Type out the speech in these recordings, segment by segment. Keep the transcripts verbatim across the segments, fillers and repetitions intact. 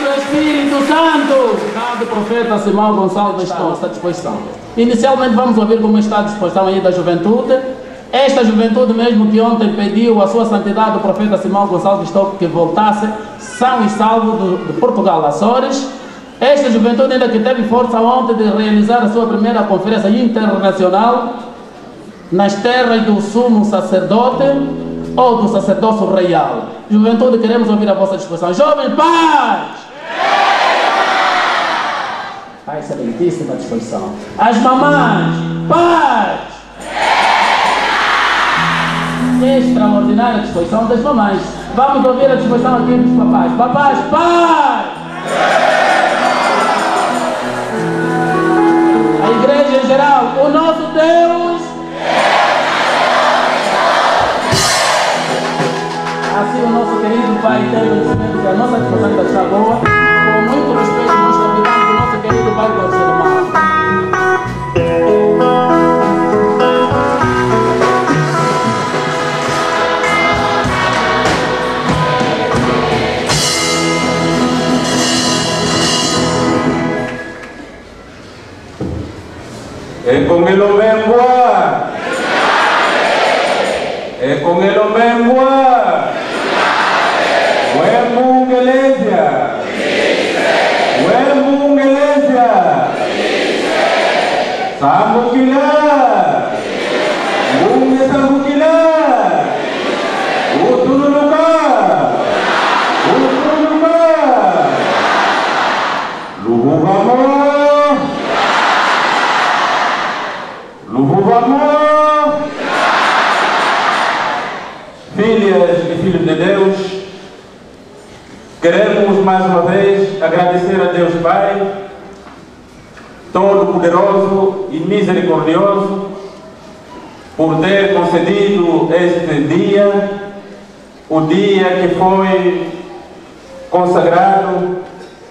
do Espírito Santo. Cada profeta Simão Gonçalves está à nossa disposição. Inicialmente vamos ouvir como está a disposição aí da juventude. Esta juventude mesmo que ontem pediu a sua santidade, o profeta Simão Gonçalves Toque, que voltasse são e salvo do, de Portugal, Açores. Esta juventude ainda que teve força ontem de realizar a sua primeira conferência internacional nas terras do sumo sacerdote ou do sacerdócio real. Juventude, queremos ouvir a vossa disposição. Jovem, paz! A excelentíssima disposição. As mamães, paz! Extraordinária disposição das mamães. Vamos ouvir a disposição aqui dos papais. Papais, paz! A igreja em geral, o nosso Deus. Assim o nosso querido Pai teve que a nossa disposição ainda está boa. Com muito respeito nós convidamos o nosso querido Pai para o sermão. É com ele o mesmo É com ele o mesmo Ué Mungelezia Ué Mungelezia Samukila Munge Samukila Utuluka Utuluka Lubuvamo Lubuvamo Filhas e filhos de Deus, queremos mais uma vez agradecer a Deus Pai, Todo-Poderoso e Misericordioso, por ter concedido este dia, o dia que foi consagrado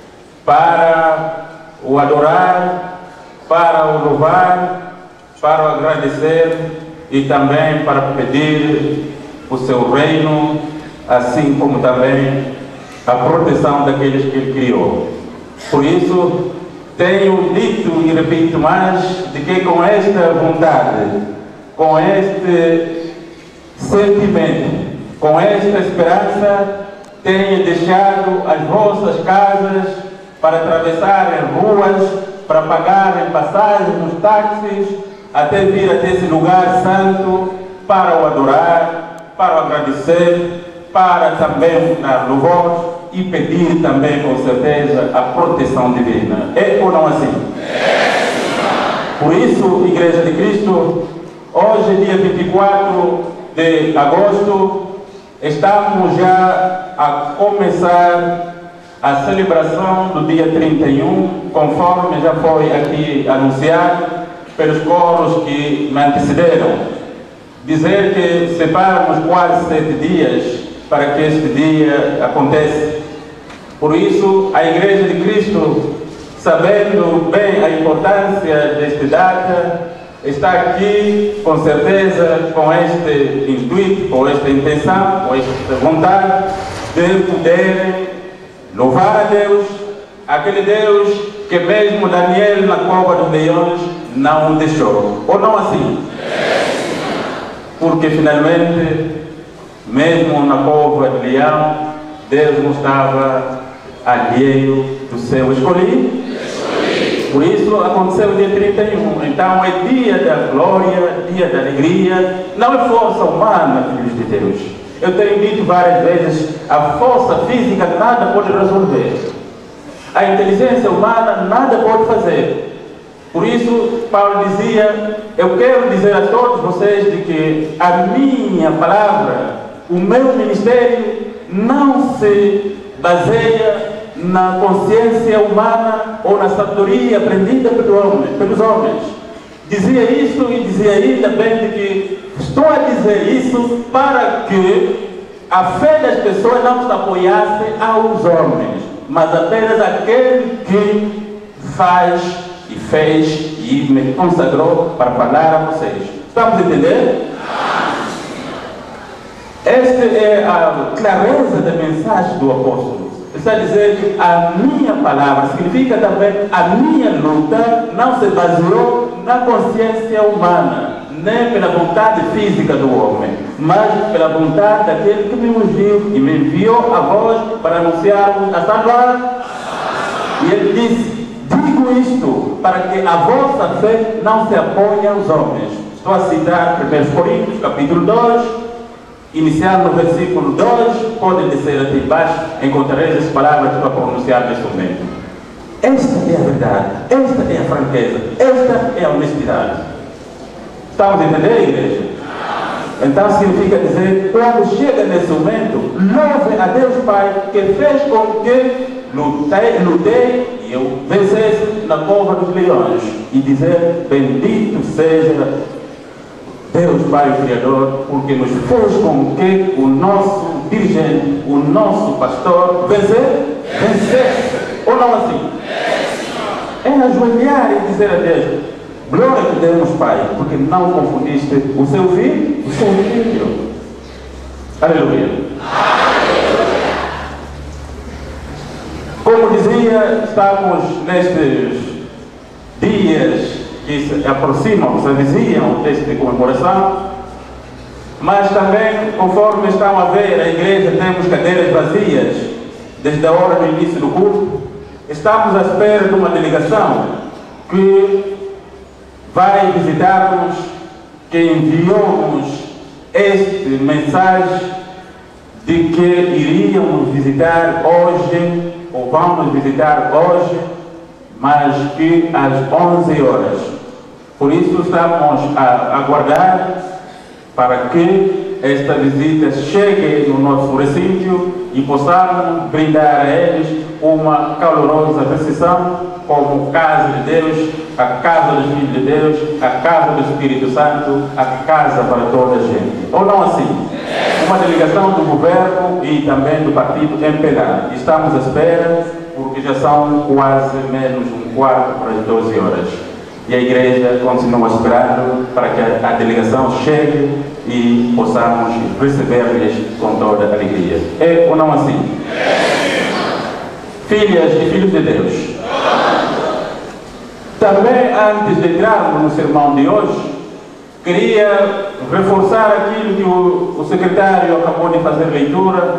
para o adorar, para o louvar, para o agradecer e também para pedir o seu reino, assim como também a proteção daqueles que ele criou. Por isso, tenho dito e repito mais, de que com esta vontade, com este sentimento, com esta esperança, tenho deixado as vossas casas para atravessarem ruas, para pagarem passagens nos táxis, até vir até esse lugar santo para o adorar, para o agradecer, para também dar louvor e pedir também, com certeza, a proteção divina. É ou não assim? É. Por isso, Igreja de Cristo, hoje, dia vinte e quatro de agosto, estamos já a começar a celebração do dia trinta e um, conforme já foi aqui anunciado pelos coros que me antecederam. Dizer que separamos quase sete dias para que este dia aconteça. Por isso, a Igreja de Cristo, sabendo bem a importância desta data, está aqui, com certeza, com este intuito, com esta intenção, com esta vontade de poder louvar a Deus, aquele Deus que mesmo Daniel na cova dos leões não deixou. Ou não assim? Porque finalmente, mesmo na cova de leão, Deus não estava alheio do seu escolhido. Por isso aconteceu o dia trinta e um. Então é dia da glória, dia da alegria. Não é força humana, filhos de Deus. Eu tenho dito várias vezes, a força física nada pode resolver. A inteligência humana nada pode fazer. Por isso, Paulo dizia, eu quero dizer a todos vocês de que a minha palavra, o meu ministério, não se baseia na consciência humana ou na sabedoria aprendida pelos homens. Pelos homens. Dizia isso e dizia ainda bem de que estou a dizer isso para que a fé das pessoas não se apoiasse aos homens, mas apenas aquele que faz e fez e me consagrou para falar a vocês. Estamos a entender? Esta é a clareza da mensagem do apóstolo. está a dizer que a minha palavra significa também a minha luta não se baseou na consciência humana, nem pela vontade física do homem, mas pela vontade daquele que me ungiu e me enviou a vós para anunciarmos a salvação. E ele disse: digo isto para que a vossa fé não se apoie aos homens. Estou a citar primeiro Coríntios, capítulo dois, iniciando no versículo dois, podem descer até embaixo, encontrareis as palavras para pronunciar neste momento. Esta é a verdade, esta é a franqueza, esta é a honestidade. Estamos a entender, igreja? Então significa dizer, quando chega nesse momento, louve a Deus Pai, que fez com que lutei, lutei e eu vencesse na cova dos leões, e dizer, bendito seja Deus Pai, o Criador, porque nos fez com que o nosso dirigente, o nosso pastor, vencer, vencer, ou não assim? É ajoelhar e dizer a Deus, glória te demos, Pai, porque não confundiste o seu filho, o seu filho. Aleluia. Como dizia, estamos nestes dias que se aproximam, se avizinham desta comemoração, mas também, conforme estão a ver, a igreja temos cadeiras vazias desde a hora do início do culto. Estamos à espera de uma delegação que vai visitar-nos, que enviou-nos esta mensagem de que iríamos visitar hoje, ou vamos visitar hoje, mas que às onze horas. Por isso estamos a aguardar para que esta visita chegue no nosso recinto e possamos brindar a eles uma calorosa recepção como casa de Deus, a casa dos filhos de Deus, a casa do Espírito Santo, a casa para toda a gente. Ou não assim? Uma delegação do governo e também do partido M P L A. Estamos à espera, porque já são quase menos um quarto para as doze horas. E a igreja continua esperando para que a delegação chegue e possamos receber-lhes com toda a alegria. É ou não assim? Filhas e filhos de Deus. Também, antes de entrarmos no sermão de hoje, queria reforçar aquilo que o, o secretário acabou de fazer leitura,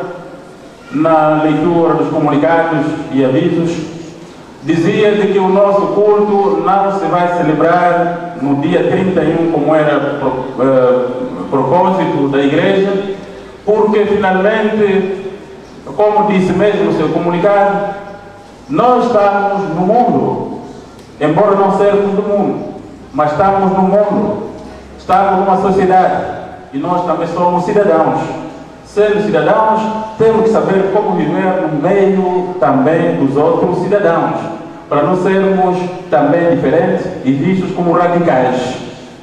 na leitura dos comunicados e avisos. Dizia de que o nosso culto não se vai celebrar no dia trinta e um, como era o uh, propósito da igreja, porque finalmente, como disse mesmo o seu comunicado, nós estamos no mundo, embora não sermos do mundo, mas estamos no mundo, estamos numa sociedade e nós também somos cidadãos. Sendo cidadãos, temos que saber como viver no meio também dos outros cidadãos, para não sermos também diferentes e vistos como radicais.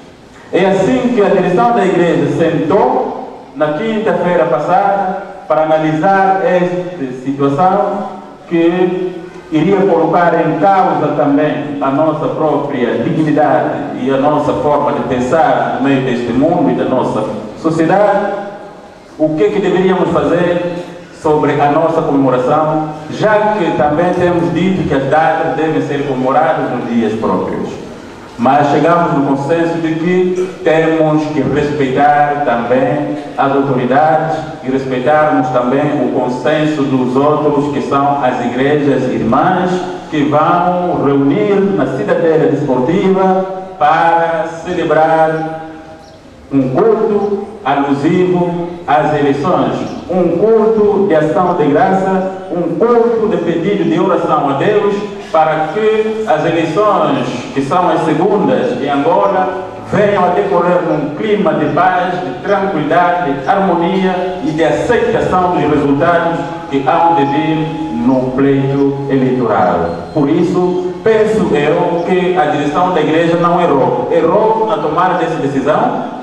É assim que a direção da igreja sentou na quinta-feira passada para analisar esta situação que iria colocar em causa também a nossa própria dignidade e a nossa forma de pensar no meio deste mundo e da nossa sociedade. O que, que deveríamos fazer sobre a nossa comemoração, já que também temos dito que as datas devem ser comemoradas nos dias próprios. Mas chegamos no consenso de que temos que respeitar também as autoridades e respeitarmos também o consenso dos outros, que são as igrejas irmãs, que vão reunir na cidadela desportiva para celebrar um culto alusivo às eleições, um culto de ação de graça, um culto de pedido de oração a Deus, para que as eleições, que são as segundas em Angola, venham a decorrer num clima de paz, de tranquilidade, de harmonia e de aceitação dos resultados que hão de vir no pleito eleitoral. Por isso, penso eu que a direção da igreja não errou. Errou na tomada dessa decisão?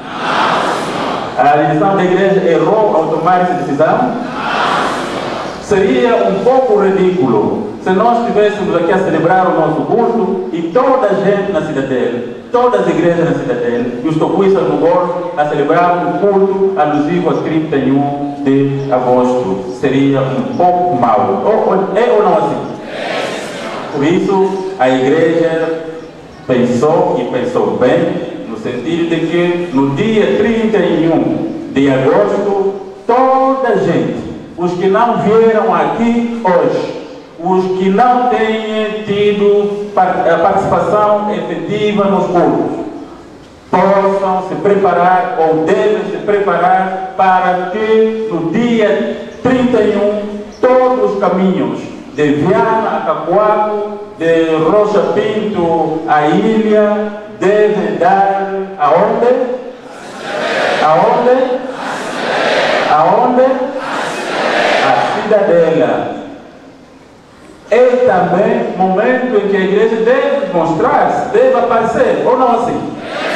A direção da igreja errou ao tomar essa decisão? Seria um pouco ridículo se nós estivéssemos aqui a celebrar o nosso culto e toda a gente na cidadela, todas as igrejas na cidadela, e os tocuistas no Golfo a celebrar um culto alusivo a trinta e um de agosto, seria um pouco mau. Ou, é ou não assim? Por isso, a igreja pensou e pensou bem, no sentido de que no dia trinta e um de agosto, toda a gente, os que não vieram aqui hoje, os que não têm tido participação efetiva nos cultos, possam se preparar ou devem se preparar para que no dia trinta e um todos os caminhos de Viana a Cacoaco, de Rocha Pinto a Ilha, devem dar aonde? Aonde? Aonde? A cidadela. É também momento em que a igreja deve mostrar-se, deve aparecer, ou não assim?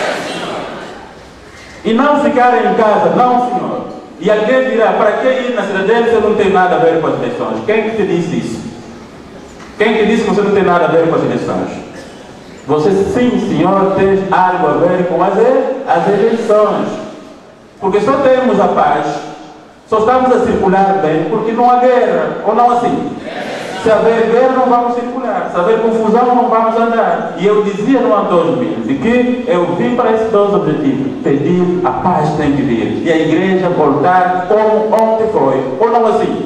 E não ficar em casa, não, senhor. E alguém dirá, para que ir na cidadela se não tem nada a ver com as eleições? Quem que te disse isso? Quem que disse que você não tem nada a ver com as eleições? Você, sim, senhor, tem algo a ver com as, as eleições. Porque só temos a paz, só estamos a circular bem, porque não há guerra, ou não assim? Se haver guerra, não vamos circular. Se haver confusão, não vamos andar. E eu dizia no ano dois mil, de que eu vim para esses dois objetivos. Pedir a paz tem que vir. E a igreja voltar como ontem foi. Ou não assim?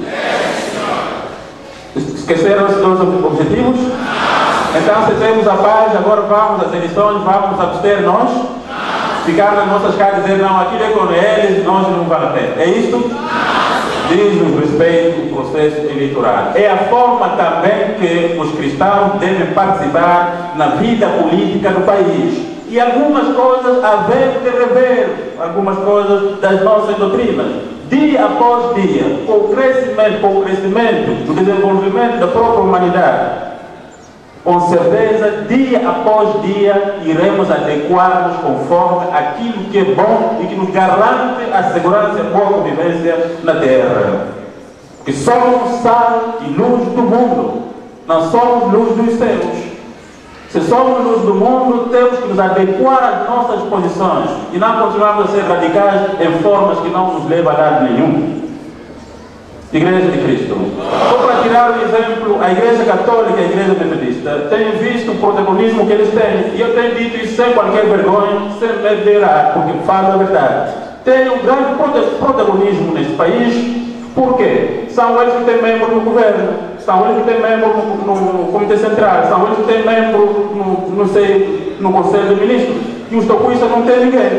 Esqueceram esses dois objetivos? Então, se temos a paz, agora vamos às eleições, vamos abster nós? Ficar nas nossas casas e dizer, não, aquilo é com eles, nós não vale a pena. É isto? Diz-nos respeito ao processo eleitoral. É a forma também que os cristãos devem participar na vida política do país. E algumas coisas haver de rever, algumas coisas das nossas doutrinas. Dia após dia, com o crescimento, com o crescimento do desenvolvimento da própria humanidade, com certeza, dia após dia, iremos adequar-nos conforme aquilo que é bom e que nos garante a segurança e a boa convivência na Terra. Que somos sal e luz do mundo, não somos luz dos céus. Se somos luz do mundo, temos que nos adequar às nossas posições e não continuarmos a ser radicais em formas que não nos levam a lado nenhum. Igreja de Cristo. Só para tirar um exemplo, a Igreja Católica e a Igreja Metodista têm visto o protagonismo que eles têm, e eu tenho dito isso sem qualquer vergonha, sem medo, porque falo a verdade. Tem um grande protagonismo neste país, porque são eles que têm membro no governo, são eles que têm membro no, no, no Comitê Central, são eles que têm membro no, não sei, no Conselho de Ministros, e os tocuistas não têm ninguém.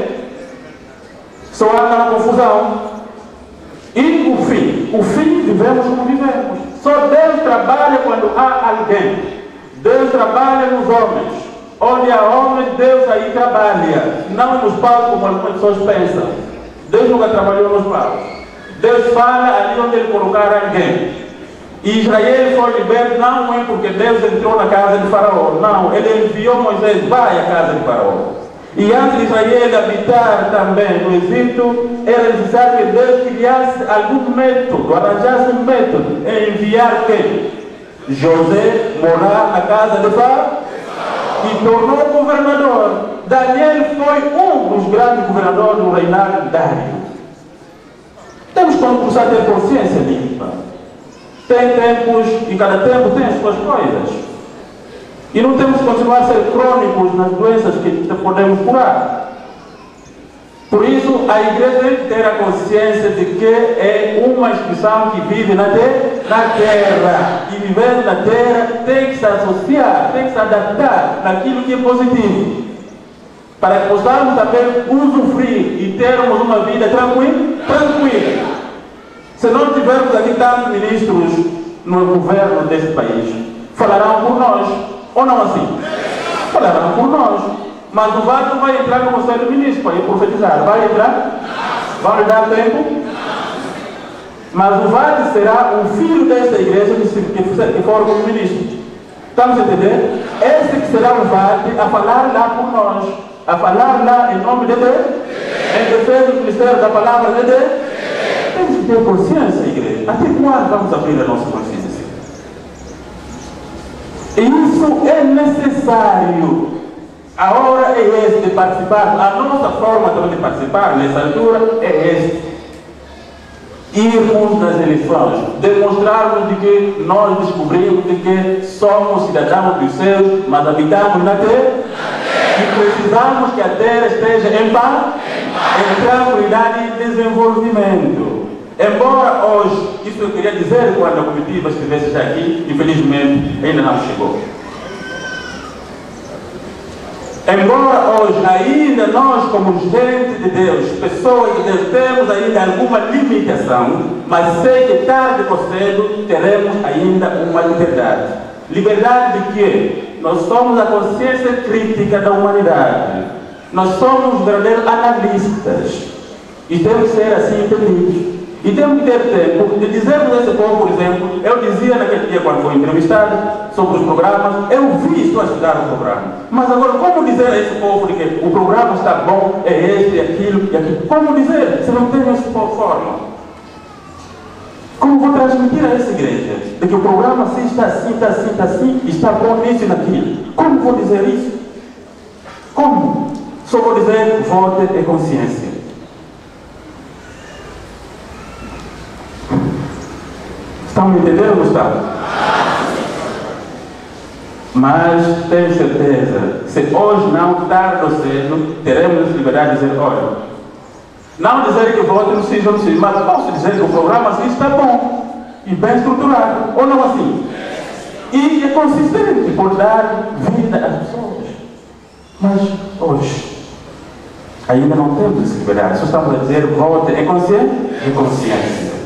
Só anda na confusão. E o fim, o fim vivemos como vivemos. Só Deus trabalha quando há alguém. Deus trabalha nos homens. Onde há homens, Deus aí trabalha. Não nos paus como algumas pessoas pensam. Deus nunca trabalhou nos paus. Deus fala ali onde Ele colocar alguém. E Israel foi liberto não é porque Deus entrou na casa de Faraó. Não, Ele enviou Moisés, vai à casa de Faraó. E antes de Israel habitar também no Egito, era necessário que Deus criasse algum método, arranjasse um método em enviar quem? José morar na casa de Faraó e tornou governador. Daniel foi um dos grandes governadores do reinado de Dário. Temos que começar a ter consciência limpa. Tem tempos, e cada tempo tem as suas coisas. E não temos que continuar a ser crônicos nas doenças que podemos curar. Por isso, a igreja tem que ter a consciência de que é uma instituição que vive na terra, na terra. E vivendo na terra tem que se associar, tem que se adaptar naquilo que é positivo. Para que possamos também usufruir e termos uma vida tranquila. tranquila. Se não tivermos aqui tantos ministros no governo deste país, falarão por nós. Ou não assim? Falarão por nós. Mas o V A D não vai entrar no Conselho de Ministros para ir profetizar. Vai entrar? Vai lhe dar tempo? Mas o V A D será um filho desta igreja que for como ministro. Estamos a entender? Esse que será o V A D a falar lá por nós. A falar lá em nome de Deus. Em defesa do ministério da palavra de Deus. Temos que ter consciência, igreja. Até quando vamos abrir a nossa consciência? Isso é necessário. A hora é essa de participar. A nossa forma também de participar nessa altura é esta. Irmos nas eleições, demonstrarmos de que nós descobrimos de que somos cidadãos dos céus, mas habitamos na terra, e precisamos que a terra esteja em paz, em tranquilidade e desenvolvimento. Embora hoje, isso eu queria dizer quando a comitiva estivesse já aqui, infelizmente ainda não chegou. Embora hoje ainda nós, como gente de Deus, pessoas de Deus, temos ainda alguma limitação, mas sei que tarde ou cedo teremos ainda uma liberdade. Liberdade de quê? Nós somos a consciência crítica da humanidade. Nós somos verdadeiros analistas. E temos que ser assim entendidos. E temos que ter tempo de dizermos a esse povo, por exemplo, eu dizia naquele dia quando fui entrevistado sobre os programas, eu vi, estou a estudar o programa. Mas agora, como dizer a esse povo de que o programa está bom, é este, é aquilo, e aquilo? Como dizer, se não tem essa forma? Como vou transmitir a essa igreja de que o programa assim está assim, está assim, está assim, está bom nisso e naquilo? Como vou dizer isso? Como? Só vou dizer, vote em consciência. Estão me entendendo ou não estão? Mas tenho certeza, se hoje não, tarde ou cedo, teremos a liberdade de dizer, olha, não dizer que vote no sim ou no sim, mas posso dizer que o programa assim está bom e bem estruturado, ou não assim? E é consistente por dar vida às pessoas. Mas hoje, ainda não temos essa liberdade, só estamos a dizer, vote em consciência? Em consciência.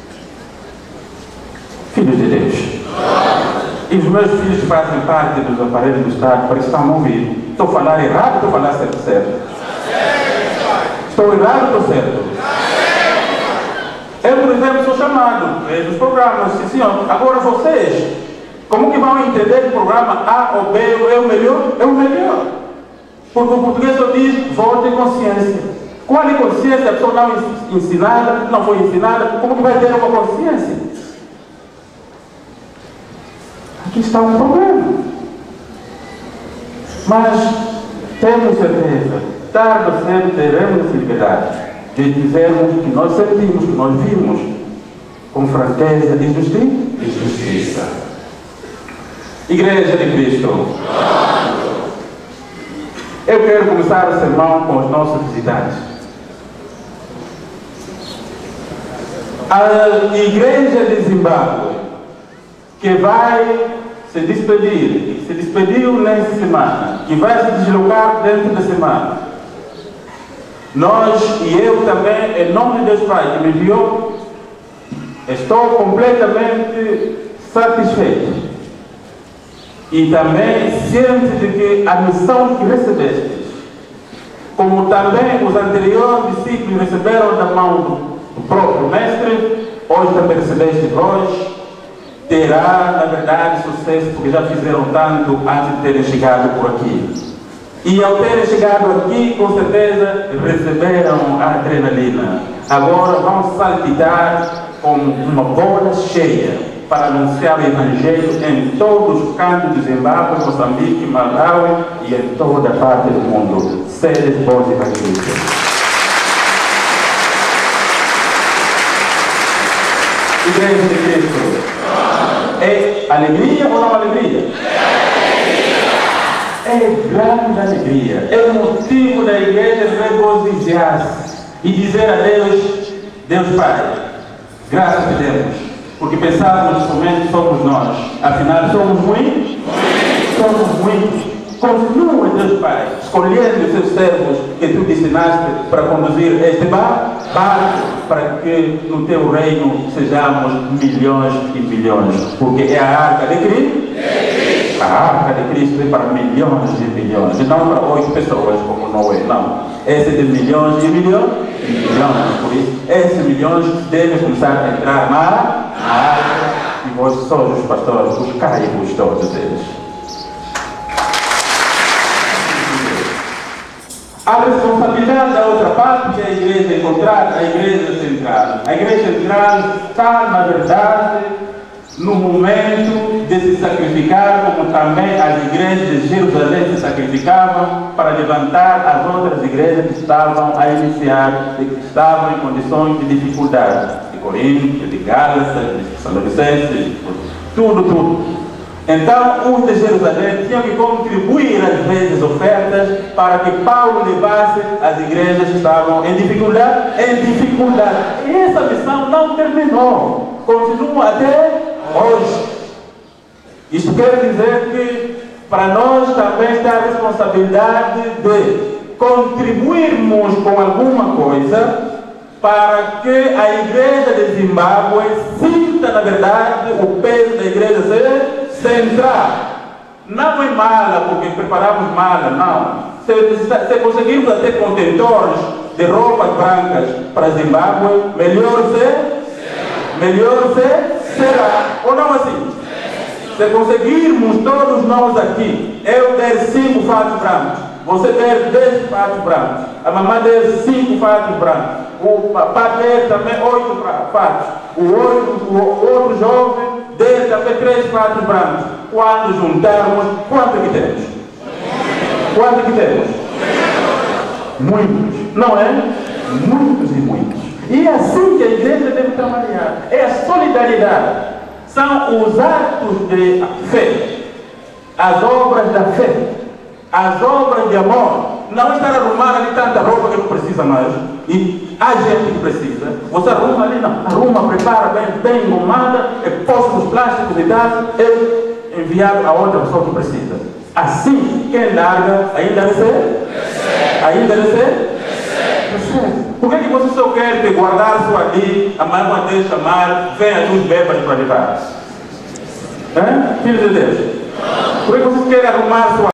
Filhos de Deus. E os meus filhos fazem parte dos aparelhos do Estado, para que estão a ouvir. Estou a falar errado ou estou a falar certo? certo? Estou errado ou estou certo? Eu, por exemplo, sou chamado, vejo os programas, sim senhor. Agora vocês, como que vão entender que o programa A ou B é o melhor? É o melhor. Porque o português só diz, vote em consciência. Qual é a consciência? A pessoa não ensinada, não foi ensinada, como que vai ter uma consciência? Aqui está um problema. Mas temos certeza, tarde ou cedo teremos essa liberdade de dizermos que nós sentimos, que nós vimos com franqueza e justiça. E justiça. Igreja de Cristo. Eu quero começar o sermão com os nossos visitantes. A Igreja de Zimbábue, que vai se despedir, se despediu nessa semana, que vai se deslocar dentro da semana. Nós e eu também, em nome de Deus Pai que me enviou, estou completamente satisfeito. E também ciente de que a missão que recebeste, como também os anteriores discípulos receberam da mão do próprio Mestre, hoje também recebeste vós, terá, na verdade, sucesso, porque já fizeram tanto antes de terem chegado por aqui. E ao terem chegado aqui, com certeza, receberam a adrenalina. Agora vão saltitar com uma bola cheia para anunciar o Evangelho em todos os cantos de Zimbábue, Moçambique, Malawi e em toda parte do mundo. Seres bons evangelistas. Igreja de Cristo. É alegria ou não alegria? É grande alegria. É motivo da igreja regozijar-se e dizer a Deus, Deus Pai, graças a Deus, porque pensávamos que somente somos nós, afinal somos muitos, somos muitos. Continua, Deus Pai, escolhendo os seus servos que tu destinaste para conduzir este barco, para que no teu reino sejamos milhões e milhões, porque é a arca de Cristo. A arca de Cristo é para milhões e milhões, e não para oito pessoas como Noé, não. Esse é de milhões e milhões e milhões, por isso, esses milhões devem começar a entrar na arca, e vós sois os pastores, buscai-vos todos eles. A responsabilidade da outra parte, que é a igreja encontrada, a igreja central. A igreja central está, na verdade, no momento de se sacrificar, como também as igrejas de Jerusalém se sacrificavam para levantar as outras igrejas que estavam a iniciar e que estavam em condições de dificuldade. De Corinto, de Gálatas, de Tessalonicenses, tudo, tudo. Então, os de Jerusalém tinham que contribuir às vezes ofertas para que Paulo levasse as igrejas que estavam em dificuldade, em dificuldade. E essa missão não terminou, continua até hoje. Isto quer dizer que para nós também está a responsabilidade de contribuirmos com alguma coisa para que a igreja de Zimbábue sinta, na verdade, o peso da igreja ser central. Não é mala porque preparamos mala, não. Se, se, se conseguirmos até contentores de roupas brancas para Zimbábue, melhor ser, melhor ser, será. Ou não assim? Se conseguirmos todos nós aqui, eu der cinco fatos brancos, você der dez fatos brancos, a mamãe der cinco fatos brancos, o papai der também oito fatos, o outro, o outro jovem der também três fatos brancos. Quando juntarmos, quanto que temos? Quanto que temos? Muitos, não é? Muitos e muitos. E é assim que a igreja deve trabalhar. É a solidariedade. São os atos de fé, as obras da fé, as obras de amor. Não estar arrumando ali tanta roupa que não precisa mais. E há gente que precisa. Você arruma ali, não. Arruma, prepara bem, bem engomada, é posto nos plásticos e tal, é enviado a outra pessoa que precisa. Assim, quem larga ainda recebe? Ainda recebe? Recebe. Por que, que você só quer que guardar isso ali, amanhã quando Deus chamar, venha dos bêbados para levar? Hein? Filho de Deus. Por que você quer arrumar sua